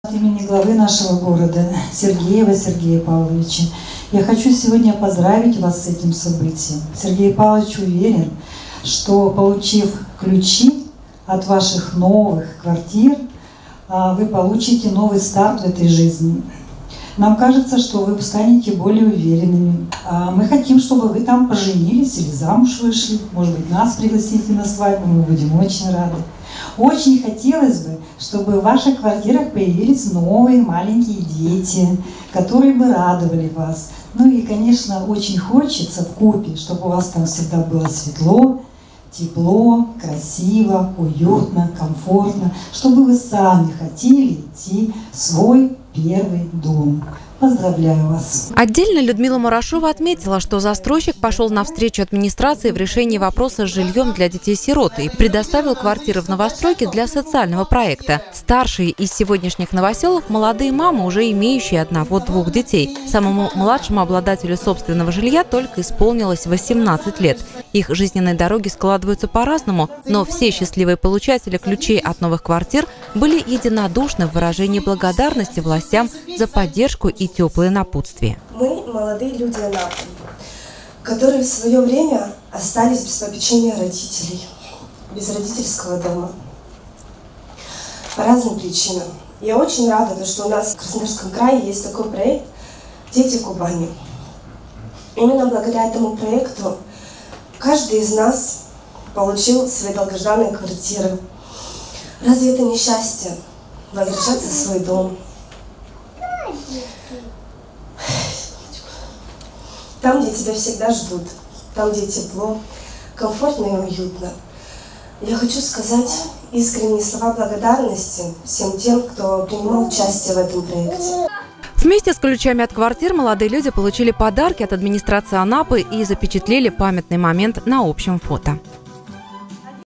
От имени главы нашего города Сергеева Сергея Павловича я хочу сегодня поздравить вас с этим событием. Сергей Павлович уверен, что, получив ключи от ваших новых квартир, вы получите новый старт в этой жизни. Нам кажется, что вы станете более уверенными. Мы хотим, чтобы вы там поженились или замуж вышли. Может быть, нас пригласите на свадьбу, мы будем очень рады. Очень хотелось бы, чтобы в ваших квартирах появились новые маленькие дети, которые бы радовали вас. Ну и, конечно, очень хочется вкупе, чтобы у вас там всегда было светло, тепло, красиво, уютно, комфортно, чтобы вы сами хотели идти в свой первый дом. Поздравляю вас. Отдельно Людмила Мурашова отметила, что застройщик пошел навстречу администрации в решении вопроса с жильем для детей-сирот и предоставил квартиры в новостройке для социального проекта. Старшие из сегодняшних новоселов – молодые мамы, уже имеющие одного-двух детей. Самому младшему обладателю собственного жилья только исполнилось 18 лет. Их жизненные дороги складываются по-разному, но все счастливые получатели ключей от новых квартир были единодушны в выражении благодарности властям за поддержку и теплые напутствия. Мы молодые люди Анапы, которые в свое время остались без попечения родителей, без родительского дома. По разным причинам. Я очень рада, что у нас в Краснодарском крае есть такой проект «Дети Кубани». Именно благодаря этому проекту каждый из нас получил свои долгожданные квартиры. Разве это не счастье? Возвращаться в свой дом. Там, где тебя всегда ждут, там, где тепло, комфортно и уютно. Я хочу сказать искренние слова благодарности всем тем, кто принимал участие в этом проекте. Вместе с ключами от квартир молодые люди получили подарки от администрации Анапы и запечатлели памятный момент на общем фото.